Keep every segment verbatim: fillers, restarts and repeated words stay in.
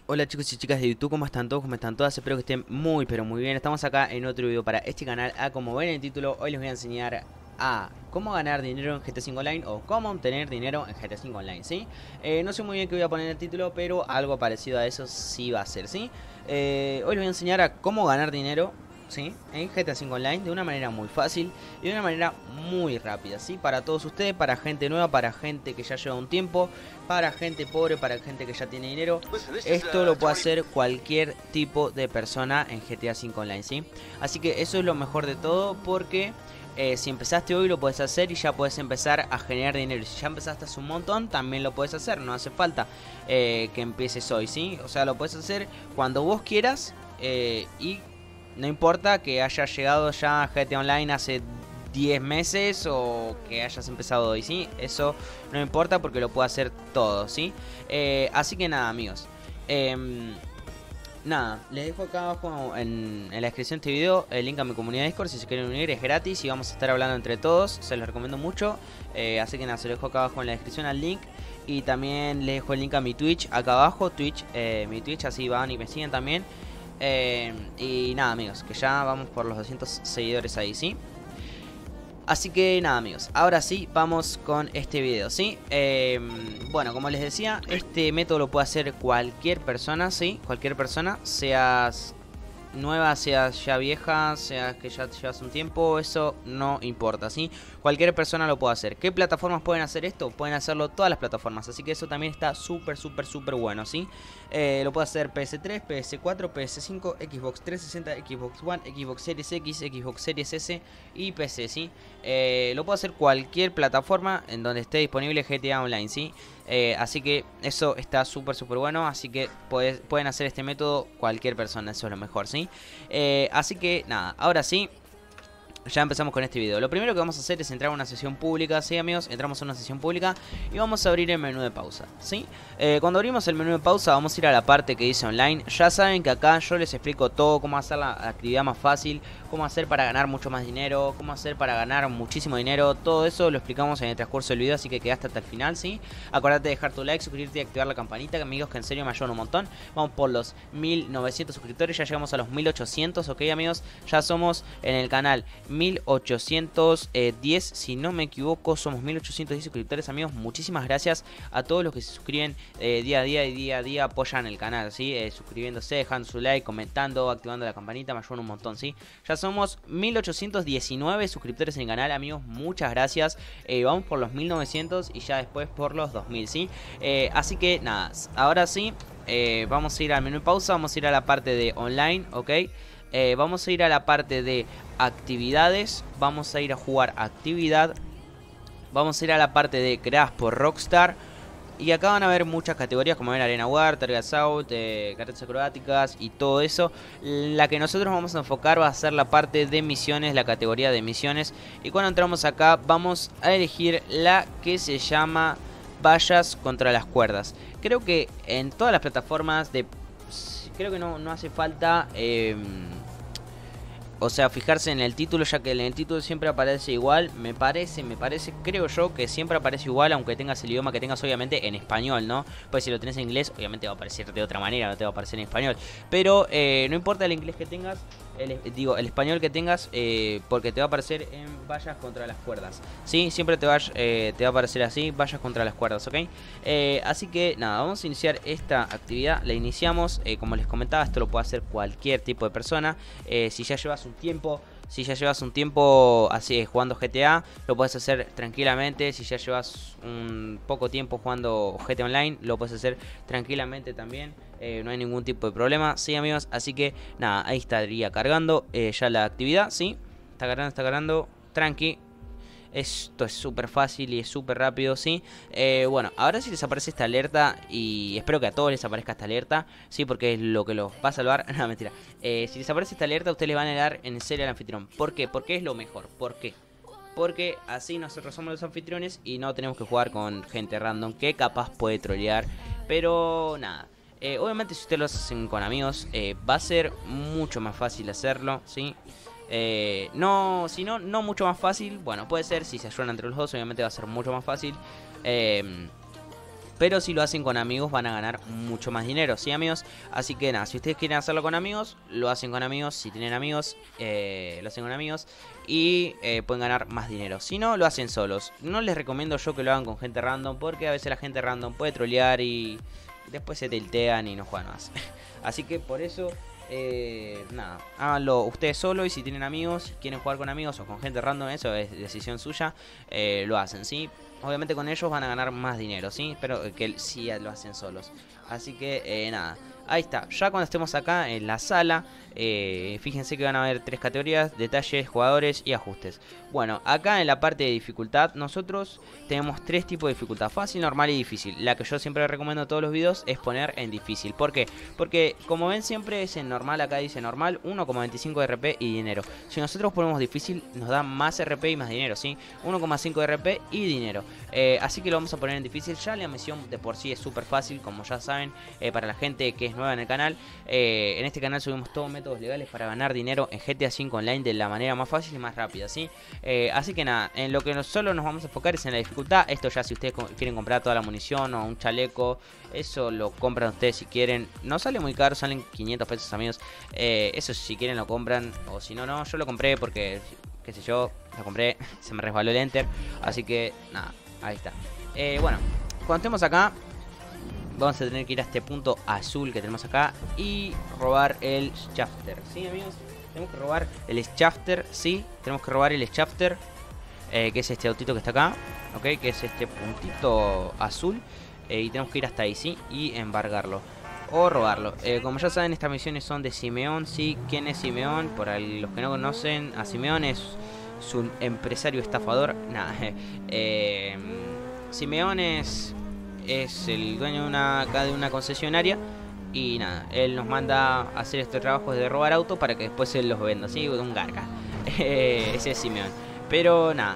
Hola chicos y chicas de YouTube, ¿cómo están todos? ¿Cómo están todas? Espero que estén muy pero muy bien. Estamos acá en otro video para este canal. A como ven en el título, hoy les voy a enseñar a cómo ganar dinero en G T A cinco Online o cómo obtener dinero en G T A cinco Online, ¿sí? Eh, no sé muy bien qué voy a poner en el título, pero algo parecido a eso sí va a ser, ¿sí? Eh, hoy les voy a enseñar a cómo ganar dinero, ¿sí? En G T A cinco Online de una manera muy fácil y de una manera muy rápida, ¿sí? Para todos ustedes, para gente nueva, para gente que ya lleva un tiempo, para gente pobre, para gente que ya tiene dinero. Esto lo puede hacer cualquier tipo de persona en G T A cinco Online, ¿sí? Así que eso es lo mejor de todo porque eh, si empezaste hoy lo puedes hacer y ya puedes empezar a generar dinero. Si ya empezaste hace un montón, también lo puedes hacer, no hace falta eh, que empieces hoy, ¿sí? O sea, lo puedes hacer cuando vos quieras eh, y no importa que hayas llegado ya a G T A Online hace diez meses o que hayas empezado hoy, ¿sí? Eso no importa porque lo puede hacer todo, ¿sí? Eh, así que nada, amigos. Eh, nada, les dejo acá abajo en, en la descripción de este video el link a mi comunidad de Discord. Si se quieren unir es gratis y vamos a estar hablando entre todos. Se los recomiendo mucho. Eh, así que nada, se lo dejo acá abajo en la descripción al link. Y también les dejo el link a mi Twitch acá abajo. Twitch, eh, mi Twitch, así van y me siguen también. Eh, y nada, amigos, que ya vamos por los doscientos seguidores ahí, ¿sí? Así que nada, amigos, ahora sí, vamos con este video, ¿sí? Eh, bueno, como les decía, este método lo puede hacer cualquier persona, ¿sí? Cualquier persona, seas nueva, seas ya vieja, seas que ya llevas un tiempo, eso no importa, ¿sí? Cualquier persona lo puede hacer. ¿Qué plataformas pueden hacer esto? Pueden hacerlo todas las plataformas, así que eso también está súper, súper, súper bueno, ¿sí? Eh, lo puede hacer P S tres, P S cuatro, P S cinco, Xbox trescientos sesenta, Xbox One, Xbox Series X, Xbox Series S y P C, ¿sí? Eh, lo puede hacer cualquier plataforma en donde esté disponible G T A Online, ¿sí? Eh, así que eso está súper súper bueno. Así que puedes, pueden hacer este método cualquier persona, eso es lo mejor, ¿sí? Eh, así que nada, ahora sí, ya empezamos con este video. Lo primero que vamos a hacer es entrar a una sesión pública, ¿sí, amigos? Entramos a una sesión pública y vamos a abrir el menú de pausa, ¿sí? Eh, cuando abrimos el menú de pausa vamos a ir a la parte que dice online. Ya saben que acá yo les explico todo, cómo hacer la actividad más fácil, cómo hacer para ganar mucho más dinero, cómo hacer para ganar muchísimo dinero. Todo eso lo explicamos en el transcurso del video, así que quedaste hasta el final, ¿sí? Acuérdate de dejar tu like, suscribirte y activar la campanita, que amigos, que en serio me ayudan un montón. Vamos por los mil novecientos suscriptores, ya llegamos a los mil ochocientos, ¿ok, amigos? Ya somos en el canal mil ochocientos diez, si no me equivoco, somos mil ochocientos diez suscriptores, amigos. Muchísimas gracias a todos los que se suscriben eh, día a día y día a día apoyan el canal, ¿sí? Eh, suscribiéndose, dejando su like, comentando, activando la campanita, me ayudan un montón, ¿sí? Ya somos mil ochocientos diecinueve suscriptores en el canal, amigos, muchas gracias. Eh, vamos por los mil novecientos y ya después por los dos mil, ¿sí? Eh, así que nada, ahora sí, eh, vamos a ir al menú de pausa, vamos a ir a la parte de online, ¿ok? Eh, vamos a ir a la parte de actividades, vamos a ir a jugar actividad, vamos a ir a la parte de creadas por Rockstar. Y acá van a ver muchas categorías, como ven, Arena War, Target Assault, eh, carreras acrobáticas y todo eso. La que nosotros vamos a enfocar va a ser la parte de misiones, la categoría de misiones. Y cuando entramos acá vamos a elegir la que se llama vallas contra las cuerdas. Creo que en todas las plataformas de... Creo que no, no hace falta... Eh, O sea, fijarse en el título, ya que en el título siempre aparece igual. Me parece, me parece, creo yo que siempre aparece igual, aunque tengas el idioma que tengas, obviamente, en español, ¿no? Pues si lo tenés en inglés, obviamente va a aparecer de otra manera, no te va a aparecer en español. Pero eh, no importa el inglés que tengas, el, digo, el español que tengas, eh, porque te va a aparecer en vallas contra las cuerdas, ¿sí? Siempre te va, eh, te va a aparecer así, vallas contra las cuerdas, ¿ok? Eh, así que nada, vamos a iniciar esta actividad. La iniciamos, eh, como les comentaba, esto lo puede hacer cualquier tipo de persona. Eh, si ya llevas un tiempo, si ya llevas un tiempo así jugando G T A, lo puedes hacer tranquilamente. Si ya llevas un poco tiempo jugando G T A Online, lo puedes hacer tranquilamente también. Eh, no hay ningún tipo de problema, sí, amigos. Así que nada, ahí estaría cargando eh, ya la actividad, sí. Está cargando, está cargando, tranqui. Esto es súper fácil y es súper rápido, ¿sí? Eh, bueno, ahora sí les aparece esta alerta y espero que a todos les aparezca esta alerta, ¿sí? Porque es lo que los va a salvar. No, mentira. Eh, si les aparece esta alerta, ustedes le van a dar en serio al anfitrión. ¿Por qué? Porque es lo mejor. ¿Por qué? Porque así nosotros somos los anfitriones y no tenemos que jugar con gente random que capaz puede trolear. Pero nada. Eh, obviamente si ustedes lo hacen con amigos, eh, va a ser mucho más fácil hacerlo, ¿sí? Eh, no, si no, no mucho más fácil. Bueno, puede ser, si se ayudan entre los dos, obviamente va a ser mucho más fácil. Eh, Pero si lo hacen con amigos van a ganar mucho más dinero, ¿sí, amigos? Así que nada, si ustedes quieren hacerlo con amigos, lo hacen con amigos. Si tienen amigos, eh, lo hacen con amigos. Y eh, pueden ganar más dinero. Si no, lo hacen solos. No les recomiendo yo que lo hagan con gente random, porque a veces la gente random puede trolear y después se tiltean y no juegan más. Así que por eso... Eh, nada, háganlo ustedes solo. Y si tienen amigos, si quieren jugar con amigos o con gente random, eso es decisión suya, eh, lo hacen, ¿sí? Obviamente con ellos van a ganar más dinero, ¿sí? Pero que si lo hacen solos. Así que eh, nada, ahí está. Ya cuando estemos acá en la sala, eh, fíjense que van a haber tres categorías: detalles, jugadores y ajustes. Bueno, acá en la parte de dificultad nosotros tenemos tres tipos de dificultad: fácil, normal y difícil. La que yo siempre recomiendo en todos los videos es poner en difícil. ¿Por qué? Porque como ven siempre es en normal. Acá dice normal, uno coma veinticinco de R P y dinero. Si nosotros ponemos difícil nos da más R P y más dinero, ¿sí? uno coma cinco de R P y dinero. eh, Así que lo vamos a poner en difícil. Ya la misión de por sí es súper fácil, como ya saben, eh, para la gente que es nueva en el canal. eh, En este canal subimos todos métodos legales para ganar dinero en G T A cinco Online de la manera más fácil y más rápida, ¿sí? Eh, así que nada, en lo que nos, solo nos vamos a enfocar es en la dificultad. Esto ya si ustedes quieren comprar toda la munición o un chaleco, eso lo compran ustedes si quieren. No sale muy caro, salen quinientos pesos, amigos. eh, Eso si quieren lo compran, o si no, no. Yo lo compré porque, qué sé yo, lo compré, se me resbaló el enter. Así que nada, ahí está. eh, Bueno, cuando estemos acá vamos a tener que ir a este punto azul que tenemos acá y robar el Schafter, ¿sí, amigos? Tenemos que robar el Schafter, sí, tenemos que robar el Schafter, eh, que es este autito que está acá, ok, que es este puntito azul, eh, y tenemos que ir hasta ahí, sí, y embargarlo o robarlo. eh, Como ya saben, estas misiones son de Simeón, sí. ¿Quién es Simeón? Por los que no conocen a Simeón, es, es un empresario estafador. Nada, eh, Simeón es, es el dueño de una, acá de una concesionaria. Y nada, él nos manda a hacer estos trabajos de robar autos para que después él los venda, ¿sí? Un garca. eh, Ese es Simeón. Pero nada,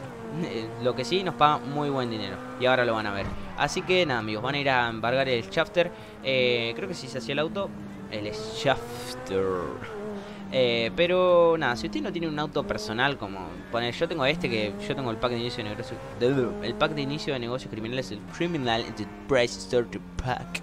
lo que sí nos paga muy buen dinero. Y ahora lo van a ver. Así que nada, amigos, van a ir a embargar el Schafter. eh, Creo que sí se hacía el auto. El Schafter. eh, Pero nada, si usted no tiene un auto personal, como poner, yo tengo este, que yo tengo el pack de inicio de negocios. El pack de inicio de negocios criminales, el Criminal Enterprise Starter Pack.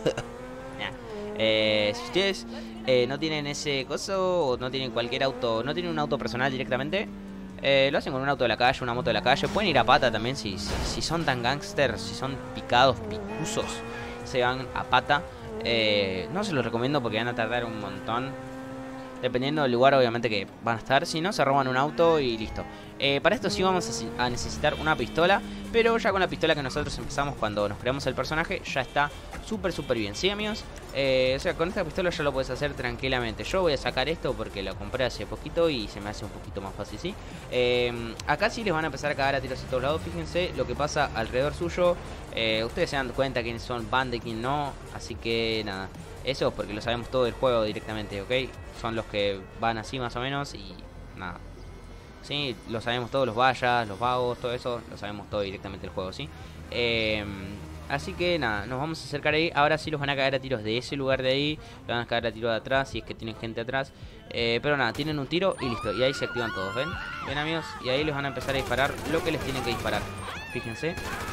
nah. eh, Si ustedes eh, no tienen ese coso, o no tienen cualquier auto, no tienen un auto personal directamente, Eh, lo hacen con un auto de la calle, una moto de la calle. Pueden ir a pata también si, si, si son tan gangsters, si son picados, picusos, se van a pata. eh, No se los recomiendo porque van a tardar un montón, dependiendo del lugar obviamente que van a estar. Si no, se roban un auto y listo. eh, Para esto sí vamos a, a necesitar una pistola. Pero ya con la pistola que nosotros empezamos cuando nos creamos el personaje, ya está súper súper bien, ¿sí, amigos? Eh, o sea, con esta pistola ya lo puedes hacer tranquilamente. Yo voy a sacar esto porque lo compré hace poquito y se me hace un poquito más fácil, ¿sí? Eh, acá sí les van a empezar a cagar a tiros a todos lados. Fíjense lo que pasa alrededor suyo. eh, Ustedes se dan cuenta quiénes son band y quién no. Así que nada, eso es porque lo sabemos todo del juego directamente, ¿ok? Son los que van así más o menos y nada. Sí, lo sabemos todos, los vallas, los vagos, todo eso, lo sabemos todo directamente del juego, ¿sí? Eh, así que nada, nos vamos a acercar ahí. Ahora sí los van a caer a tiros de ese lugar de ahí. Los van a caer a tiros de atrás, si es que tienen gente atrás. eh, Pero nada, tienen un tiro y listo. Y ahí se activan todos, ¿ven? ¿Ven, amigos? Y ahí les van a empezar a disparar lo que les tienen que disparar. Fíjense.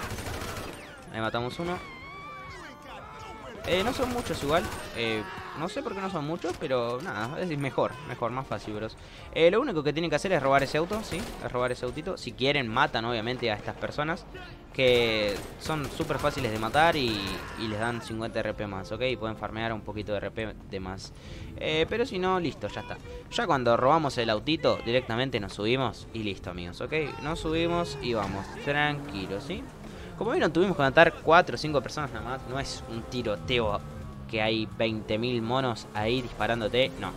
Ahí matamos uno. Eh, no son muchos igual, eh, no sé por qué no son muchos, pero nada, es mejor, mejor, más fácil, bros. eh, Lo único que tienen que hacer es robar ese auto, sí, es robar ese autito. Si quieren, matan obviamente a estas personas, que son súper fáciles de matar y, y les dan cincuenta R P más, ok. Y pueden farmear un poquito de R P de más. eh, Pero si no, listo, ya está. Ya cuando robamos el autito, directamente nos subimos y listo, amigos, ok. Nos subimos y vamos, tranquilos, sí. Como vieron, tuvimos que matar cuatro o cinco personas nada más. No es un tiroteo que hay veinte mil monos ahí disparándote. No.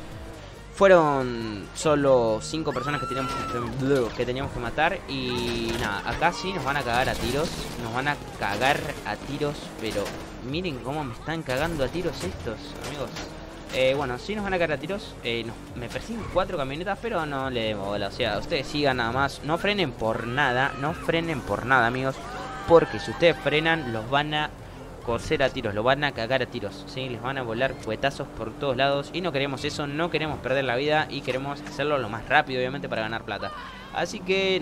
Fueron solo cinco personas que teníamos que, que teníamos que matar. Y nada, acá sí nos van a cagar a tiros. Nos van a cagar a tiros. Pero miren cómo me están cagando a tiros estos, amigos. Eh, bueno, sí nos van a cagar a tiros. eh, nos, Me persiguen cuatro camionetas, pero no le demos bola. O sea, ustedes sigan nada más. No frenen por nada. No frenen por nada, amigos. Porque si ustedes frenan, los van a coser a tiros, los van a cagar a tiros, ¿sí? Les van a volar cuetazos por todos lados. Y no queremos eso, no queremos perder la vida. Y queremos hacerlo lo más rápido, obviamente, para ganar plata. Así que nada,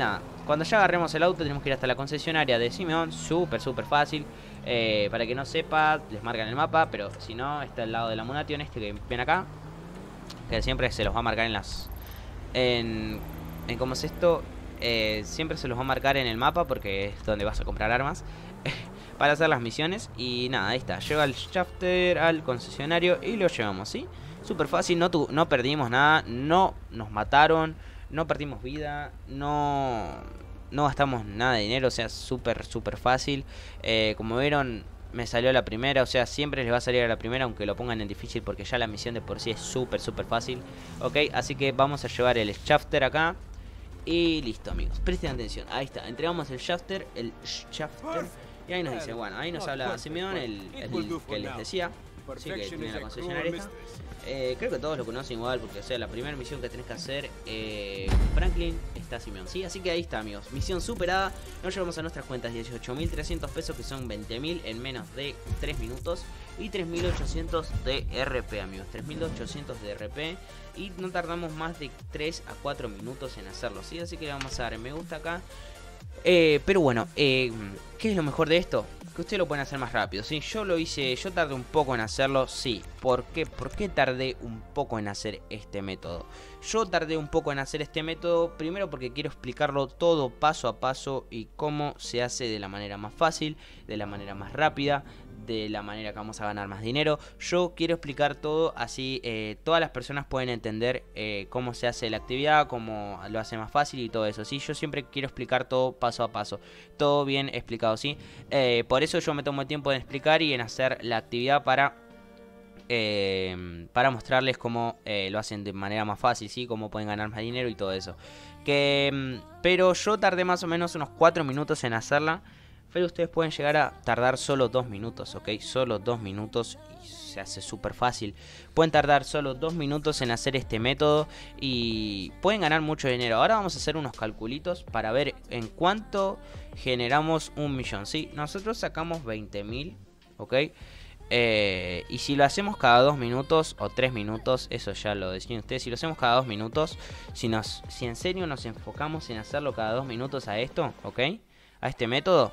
Cuando ya agarremos el auto tenemos que ir hasta la concesionaria de Simeón. Súper, súper fácil. eh, Para que no sepa, les marcan el mapa. Pero si no, está al lado de la Munation, este que ven acá, que siempre se los va a marcar en las... En, en ¿cómo es esto? Eh, siempre se los va a marcar en el mapa porque es donde vas a comprar armas para hacer las misiones. Y nada, ahí está. Lleva el shafter al concesionario y lo llevamos, ¿sí? Súper fácil, no, tu, no perdimos nada. No nos mataron, no perdimos vida, no, no gastamos nada de dinero. O sea, súper, súper fácil. eh, Como vieron, me salió la primera. O sea, siempre les va a salir a la primera, aunque lo pongan en difícil, porque ya la misión de por sí es súper, súper fácil. Ok, así que vamos a llevar el shafter acá. Y listo, amigos, presten atención. Ahí está, entregamos el shafter, el shafter. Y ahí nos dice, bueno, ahí nos habla Simeón, el, el que les decía. Sí, que tiene la concesionaria esta. Eh, creo que todos lo conocen igual, porque o sea, la primera misión que tenés que hacer eh, con Franklin está Simeón, ¿sí? Así que ahí está, amigos, misión superada. Nos llevamos a nuestras cuentas dieciocho mil trescientos pesos, que son veinte mil en menos de tres minutos. Y tres mil ochocientos de R P, amigos, tres mil ochocientos de R P. Y no tardamos más de tres a cuatro minutos en hacerlo, ¿sí? Así que le vamos a dar me gusta acá. Eh, pero bueno, eh, ¿qué es lo mejor de esto? Que ustedes lo pueden hacer más rápido, ¿sí? Yo lo hice, yo tardé un poco en hacerlo, sí. ¿Por qué? ¿Por qué tardé un poco en hacer este método? Yo tardé un poco en hacer este método, primero porque quiero explicarlo todo paso a paso y cómo se hace de la manera más fácil, de la manera más rápida, de la manera que vamos a ganar más dinero. Yo quiero explicar todo, así eh, todas las personas pueden entender eh, cómo se hace la actividad, cómo lo hace más fácil y todo eso, ¿sí? Yo siempre quiero explicar todo paso a paso, todo bien explicado, ¿sí? Eh, por eso yo me tomo el tiempo en explicar y en hacer la actividad para... Eh, para mostrarles cómo eh, lo hacen de manera más fácil, ¿sí? Cómo pueden ganar más dinero y todo eso. Que, pero yo tardé más o menos unos cuatro minutos en hacerla. Pero ustedes pueden llegar a tardar solo dos minutos, ¿ok? Solo dos minutos y se hace súper fácil. Pueden tardar solo dos minutos en hacer este método y pueden ganar mucho dinero. Ahora vamos a hacer unos calculitos para ver en cuánto generamos un millón, ¿sí? Nosotros sacamos veinte mil, ¿ok? Eh, y si lo hacemos cada dos minutos o tres minutos, eso ya lo deciden ustedes. Si lo hacemos cada dos minutos, si, nos, si en serio nos enfocamos en hacerlo cada dos minutos a esto, ¿ok? A este método,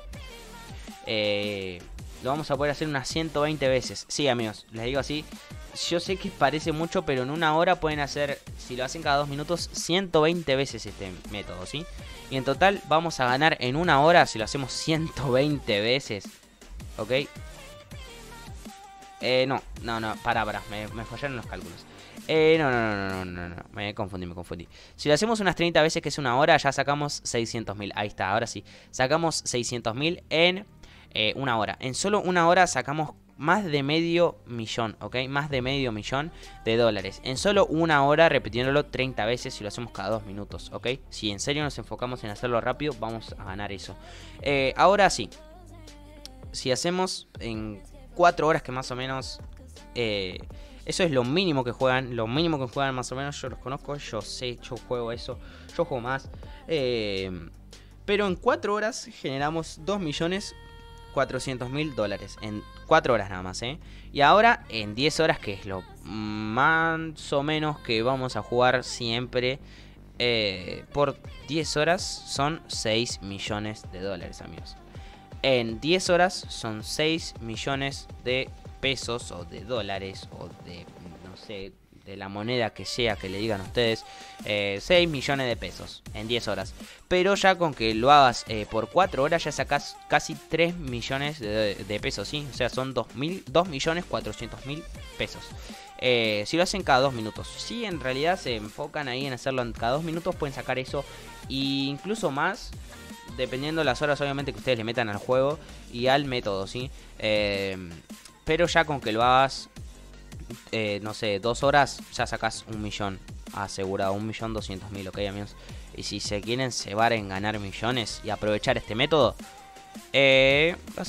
eh, lo vamos a poder hacer unas ciento veinte veces. Sí, amigos, les digo así. Yo sé que parece mucho, pero en una hora pueden hacer, si lo hacen cada dos minutos, ciento veinte veces este método, ¿sí? Y en total vamos a ganar en una hora si lo hacemos ciento veinte veces, ¿ok? Eh, no, no, no, para, para, me, me fallaron los cálculos. Eh, no, no, no, no, no, no, me confundí, me confundí. Si lo hacemos unas treinta veces, que es una hora, ya sacamos seiscientos mil. Ahí está, ahora sí. Sacamos seiscientos mil en eh, una hora. En solo una hora sacamos más de medio millón, ¿ok? Más de medio millón de dólares. En solo una hora, repitiéndolo treinta veces si lo hacemos cada dos minutos, ¿ok? Si en serio nos enfocamos en hacerlo rápido, vamos a ganar eso. Eh, ahora sí. Si hacemos en cuatro horas, que más o menos... Eh, eso es lo mínimo que juegan, lo mínimo que juegan más o menos, yo los conozco, yo sé, yo juego eso, yo juego más. Eh, pero en cuatro horas generamos dos millones cuatrocientos mil dólares, en cuatro horas nada más, ¿eh? Y ahora en diez horas, que es lo más o menos que vamos a jugar siempre, eh, por diez horas son seis millones de dólares, amigos. En diez horas son seis millones de pesos o de dólares o de, no sé, de la moneda que sea que le digan ustedes. eh, seis millones de pesos en diez horas. Pero ya con que lo hagas eh, por cuatro horas ya sacas casi tres millones de, de pesos, ¿sí? O sea, son dos millones cuatrocientos mil pesos. Eh, si lo hacen cada dos minutos. Si en realidad se enfocan ahí en hacerlo en cada dos minutos, pueden sacar eso e incluso más, dependiendo de las horas obviamente que ustedes le metan al juego y al método, ¿sí? Eh, pero ya con que lo hagas, eh, no sé, dos horas, ya sacas un millón asegurado, un millón doscientos mil, ok, amigos. Y si se quieren cebar en ganar millones y aprovechar este método, eh, hacen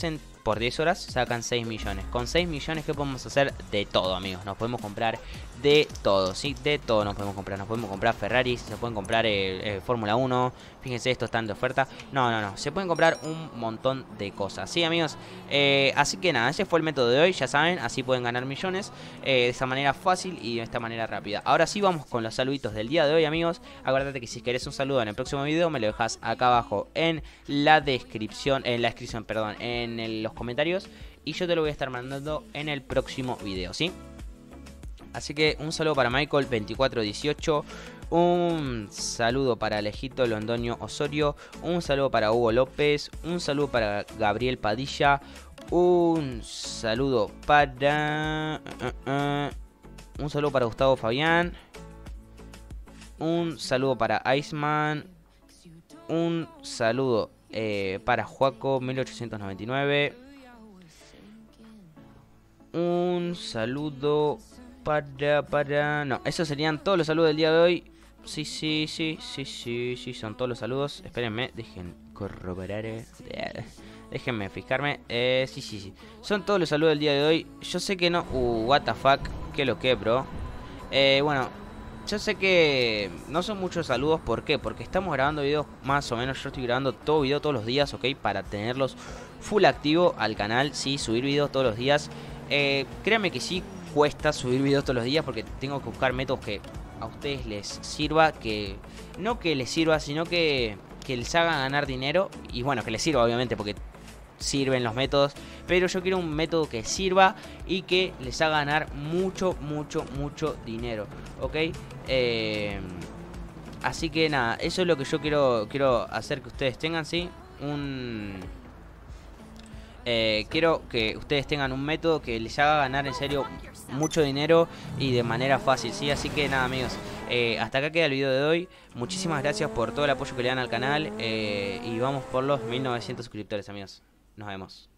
por diez horas sacan seis millones. Con seis millones, ¿qué podemos hacer? De todo, amigos. Nos podemos comprar de todo, ¿sí? De todo nos podemos comprar. Nos podemos comprar Ferraris, se pueden comprar eh, eh, Fórmula uno. Fíjense, esto está de oferta. No, no, no. Se pueden comprar un montón de cosas, ¿sí, amigos? Eh, así que nada, ese fue el método de hoy. Ya saben, así pueden ganar millones. Eh, de esta manera fácil y de esta manera rápida. Ahora sí, vamos con los saluditos del día de hoy, amigos. Acuérdate que si querés un saludo en el próximo video, me lo dejas acá abajo en la descripción. En la descripción, perdón. En el, los comentarios. Y yo te lo voy a estar mandando en el próximo video, ¿sí? Así que un saludo para Michael veinticuatro dieciocho. Un saludo para Alejito Londoño Osorio. Un saludo para Hugo López. Un saludo para Gabriel Padilla. Un saludo para... Uh, uh, uh, un saludo para Gustavo Fabián. Un saludo para Iceman. Un saludo eh, para Juaco mil ochocientos noventa y nueve. Un saludo para, para... No, esos serían todos los saludos del día de hoy. Sí, sí, sí, sí, sí, sí, son todos los saludos. Espérenme, dejen corroborar. Déjenme fijarme. Eh, sí, sí, sí. Son todos los saludos del día de hoy. Yo sé que no... Uh, what the fuck. ¿Qué lo que, bro? Eh, bueno... Yo sé que no son muchos saludos, ¿por qué? Porque estamos grabando videos más o menos, yo estoy grabando todo video todos los días, ¿ok? Para tenerlos full activo al canal, sí, subir videos todos los días. Eh, créanme que sí cuesta subir videos todos los días porque tengo que buscar métodos que a ustedes les sirva, que no que les sirva, sino que, que les hagan ganar dinero. Y bueno, que les sirva obviamente porque sirven los métodos, pero yo quiero un método que sirva y que les haga ganar mucho, mucho, mucho dinero, ¿ok? Eh, así que nada, eso es lo que yo quiero quiero hacer que ustedes tengan, ¿sí? Un... Eh, quiero que ustedes tengan un método que les haga ganar en serio mucho dinero y de manera fácil, ¿sí? Así que nada, amigos, eh, hasta acá queda el video de hoy. Muchísimas gracias por todo el apoyo que le dan al canal, eh, y vamos por los mil novecientos suscriptores, amigos. Nos vemos.